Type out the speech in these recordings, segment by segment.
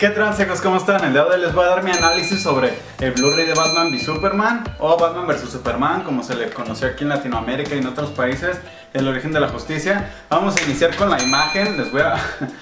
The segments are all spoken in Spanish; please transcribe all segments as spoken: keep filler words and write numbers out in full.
¿Qué transejos? ¿Cómo están? El día de hoy les voy a dar mi análisis sobre el Blu-ray de Batman v Superman o Batman versus Superman, como se le conoció aquí en Latinoamérica y en otros países, El origen de la justicia. Vamos a iniciar con la imagen. Les voy a...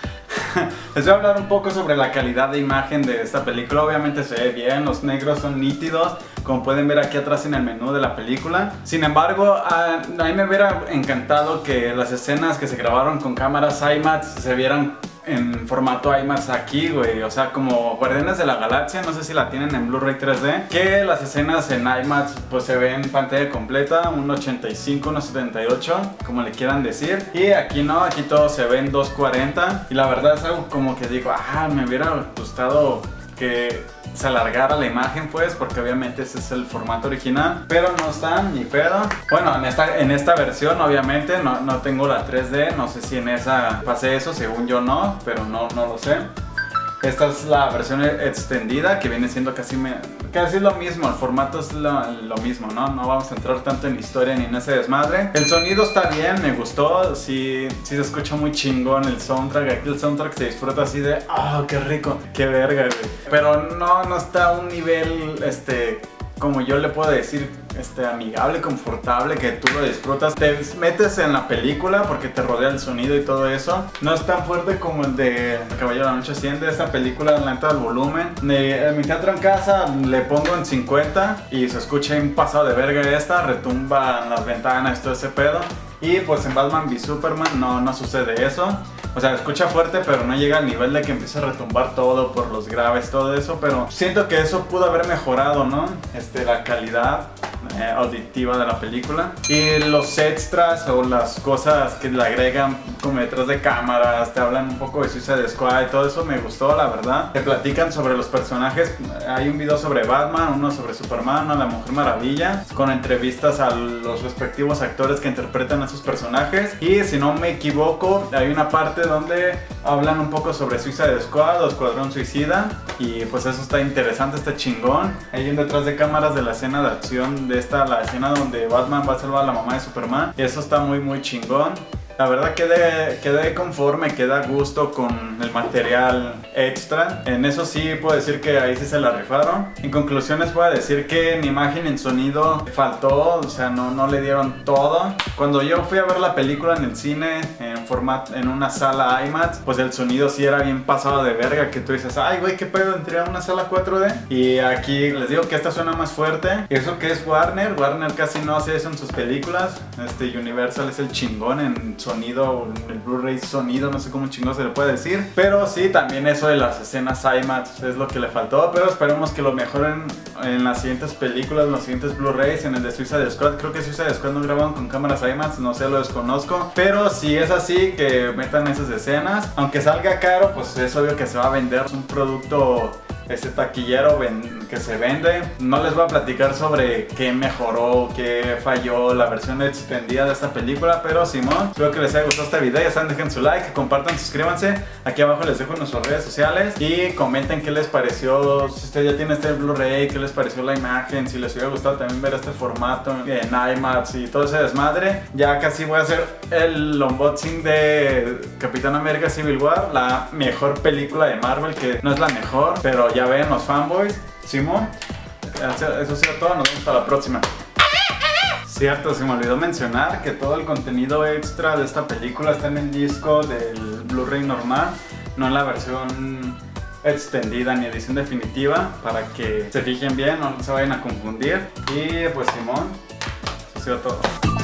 Les voy a hablar un poco sobre la calidad de imagen de esta película. Obviamente se ve bien, los negros son nítidos, como pueden ver aquí atrás en el menú de la película. Sin embargo, a, a mí me hubiera encantado que las escenas que se grabaron con cámaras IMAX se vieran en formato IMAX aquí, güey. O sea, como Guardianes de la Galaxia, no sé si la tienen en Blu-ray tres D, que las escenas en IMAX pues se ven en pantalla completa, un ochenta y cinco, un setenta y ocho, como le quieran decir. Y aquí no, aquí todo se ve en dos cuarenta. Y la verdad es algo como que digo, ah, me hubiera gustado que se alargara la imagen, pues, porque obviamente ese es el formato original, pero no está ni pedo. Bueno, en esta, en esta versión obviamente no, no tengo la tres D, no sé si en esa pasé eso, según yo no, pero no, no lo sé. Esta es la versión extendida, que viene siendo casi, me, casi lo mismo, el formato es lo, lo mismo, ¿no? No vamos a entrar tanto en historia ni en ese desmadre. El sonido está bien, me gustó, sí, sí se escucha muy chingón el soundtrack. Aquí el soundtrack se disfruta así de, ¡ah, oh, qué rico! ¡Qué verga, güey! Pero no, no está a un nivel, este... como yo le puedo decir, este, amigable, confortable, que tú lo disfrutas. Te metes en la película porque te rodea el sonido y todo eso. No es tan fuerte como el de El Caballero de la Noche Asciende. Esta película la neta del volumen. En mi teatro en casa le pongo en cincuenta y se escucha un pasado de verga esta. Retumba en las ventanas, todo ese pedo. Y pues en Batman v Superman no, no sucede eso. O sea, escucha fuerte, pero no llega al nivel de que empiece a retumbar todo por los graves, todo eso. Pero siento que eso pudo haber mejorado, ¿no? Este, la calidad eh, auditiva de la película. Y los extras o las cosas que le agregan como detrás de cámaras, te hablan un poco de Suicide Squad y todo eso me gustó, la verdad. Te platican sobre los personajes. Hay un video sobre Batman, uno sobre Superman, uno la Mujer Maravilla, con entrevistas a los respectivos actores que interpretan a esos personajes. Y si no me equivoco, hay una parte donde hablan un poco sobre Suicide Squad o Escuadrón Suicida, y pues eso está interesante, está chingón. Hay un detrás de cámaras de la escena de acción de esta, la escena donde Batman va a salvar a la mamá de Superman, y eso está muy muy chingón. La verdad quedé, quedé conforme, quedé a gusto con el material extra. En eso sí puedo decir que ahí sí se la rifaron. En conclusiones puedo decir que en imagen, en sonido faltó, o sea, no, no le dieron todo. Cuando yo fui a ver la película en el cine, en formato, en una sala IMAX, pues el sonido sí era bien pasado de verga, que tú dices, ay güey, qué pedo, entré a una sala cuatro D. Y aquí les digo que esta suena más fuerte. Y eso que es Warner, Warner casi no hace eso en sus películas. Este Universal es el chingón en sonido. Sonido, el Blu-ray sonido, no sé cómo chingón se le puede decir. Pero sí, también eso de las escenas IMAX es lo que le faltó. Pero esperemos que lo mejoren en las siguientes películas, en los siguientes Blu-rays, en el de Suicide Squad. Creo que Suicide Squad no grabaron con cámaras IMAX, no sé, lo desconozco. Pero si es así, que metan esas escenas. Aunque salga caro, pues es obvio que se va a vender. Es un producto... este taquillero ven, que se vende. No les voy a platicar sobre qué mejoró, qué falló la versión extendida de esta película, pero Simón, espero que les haya gustado este video. Ya saben, dejen su like, compartan, suscríbanse. Aquí abajo les dejo nuestras redes sociales y comenten qué les pareció, si usted ya tiene este Blu-ray, qué les pareció la imagen, si les hubiera gustado también ver este formato en IMAX y todo ese desmadre. Ya casi voy a hacer el unboxing de Capitán América Civil War, la mejor película de Marvel, que no es la mejor, pero ya Ya ven los fanboys. Simón, eso ha sido todo, nos vemos hasta la próxima. Cierto, se me olvidó mencionar que todo el contenido extra de esta película está en el disco del Blu-ray normal, no en la versión extendida ni edición definitiva, para que se fijen bien, no se vayan a confundir. Y pues Simón, eso ha sido todo.